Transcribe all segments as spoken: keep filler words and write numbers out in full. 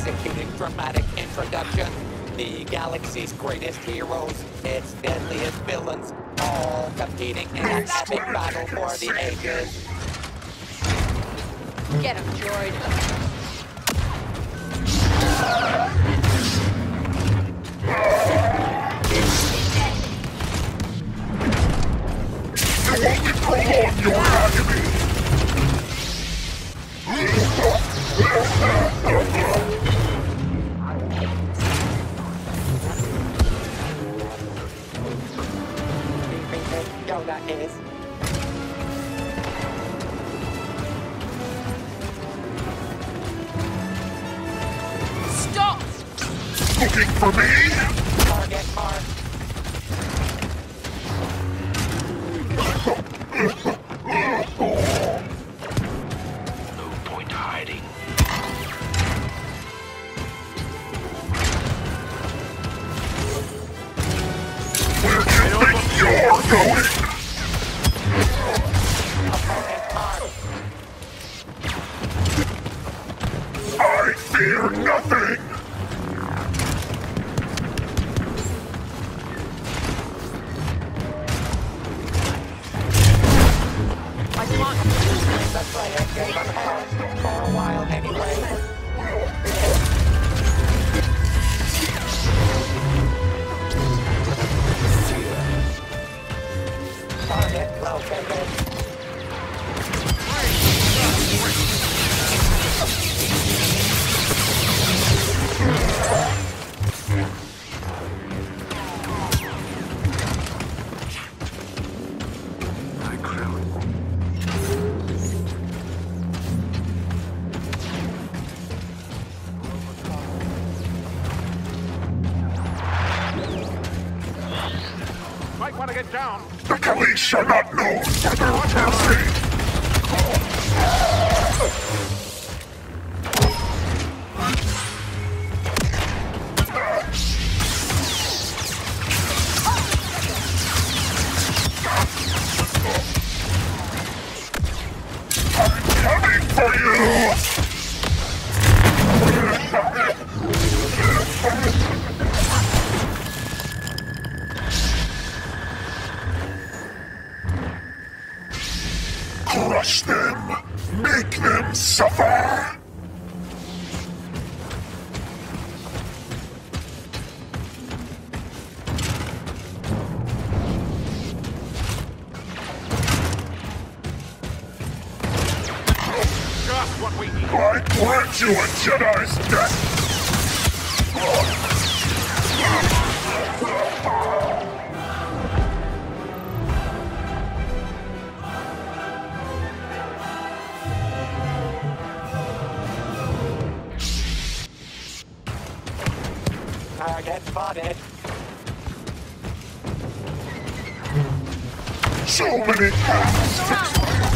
executing dramatic introduction. The galaxy's greatest heroes, its deadliest villains, all competing in an epic battle for the ages. Get him, droid. You only prolong your agony! Yoda is. Stop! Looking for me? Target mark. No point hiding. Where do you think you're going? I fear nothing! I can't. That's right, I gave him hell for a while anyway. Target located. Might want to get down. The police shall not know for their mercy! I'm coming for you! Crush them! Make them suffer! Just what we need. I grant you a Jedi's death! Target spotted. So many paths!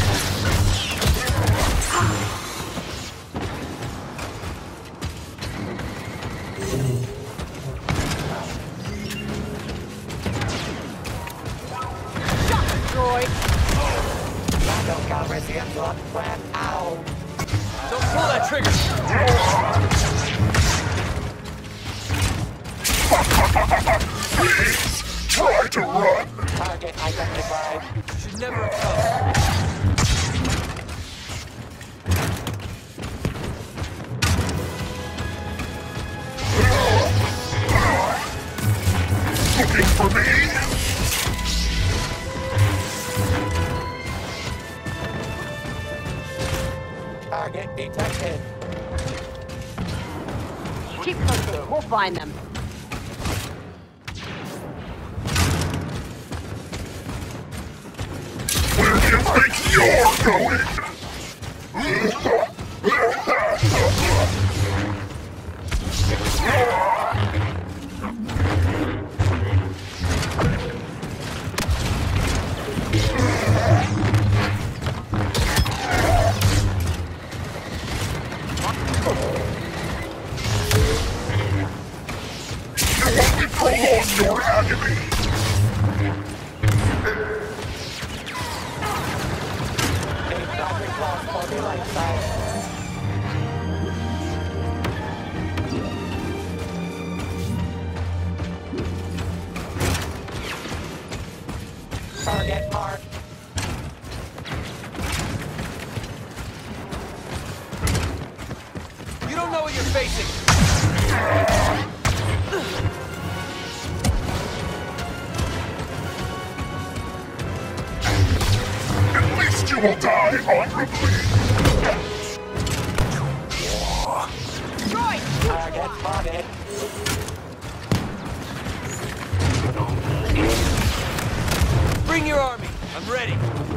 Droid. Lando Calrissian blood ran out. Don't pull that trigger! Please, try to run! Target identified. Should never have come. Looking for me? Target detected. Keep pushing. We'll find them. Where do you think you're going? You only prolong your agony! Take Dr. Claus for the light side. marked. You don't know what you're facing. At least you will die honorably. Target spotted. Bring your army. I'm ready.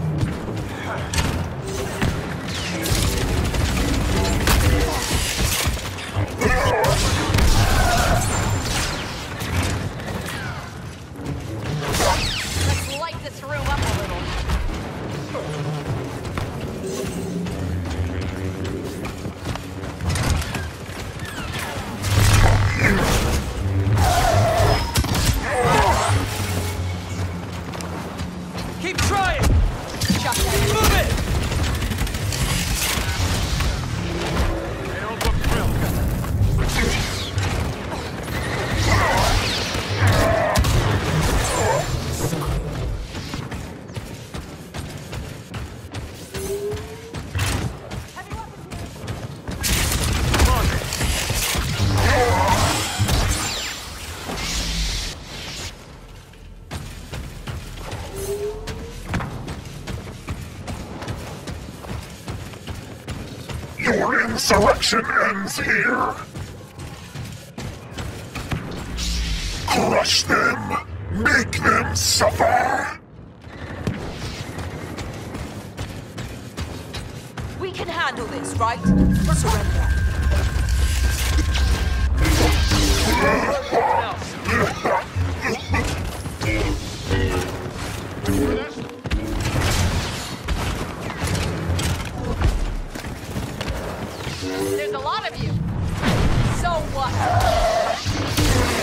Let's light this room up a little. Keep trying. Shut that. Move it. They don't look thrilled. Your insurrection ends here. Crush them. Make them suffer. We can handle this, right? Surrender. There's a lot of you. So what?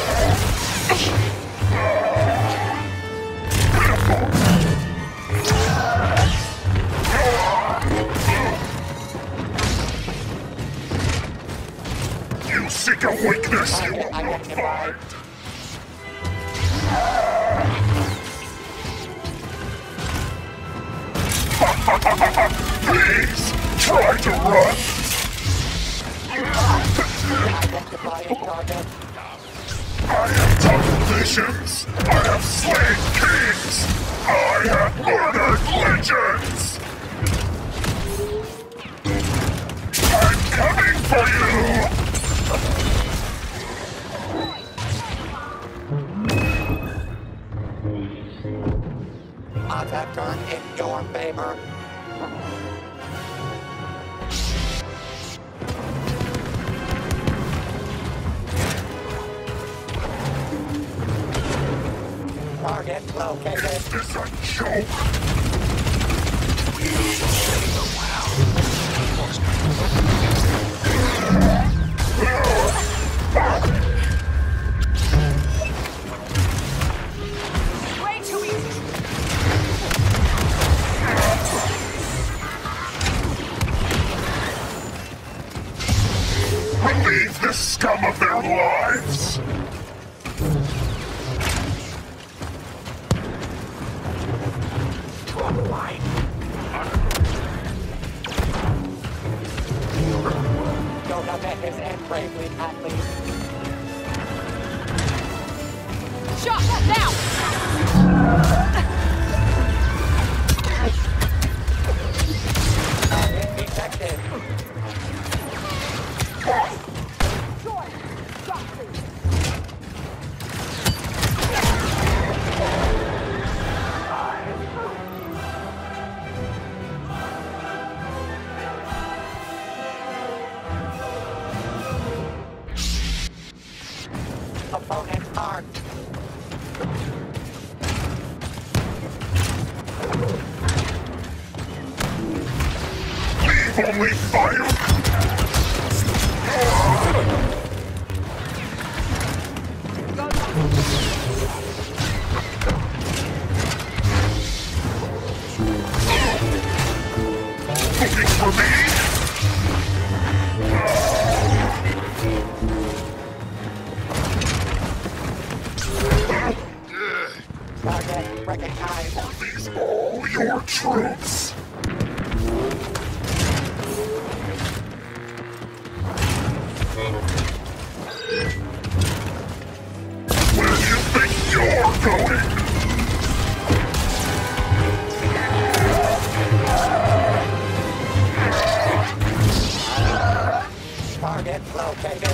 You seek a weakness, you Target identified. please try to run. Identifying target. I have tunnel visions. I have slain kings. I have murdered legends. I'm coming for you. Odds have turned in your favor. Target located. It's a joke. Way too easy. Relieve the scum of their lives. Go Navegas and bravely athlete. Shot now. Target detected. Opponent marked. Leave only fire. Looking for me? Target recognized. These all. your troops. Where do you think you're going? Target located.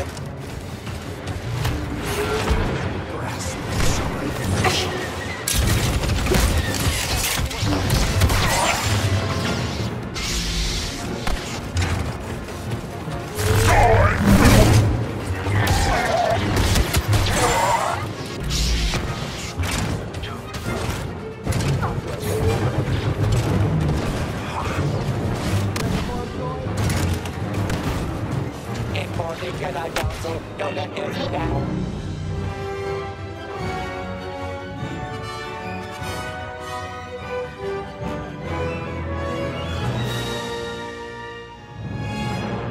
Informing Jedi Council, Yoda is down.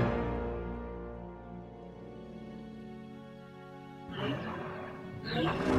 Yeah.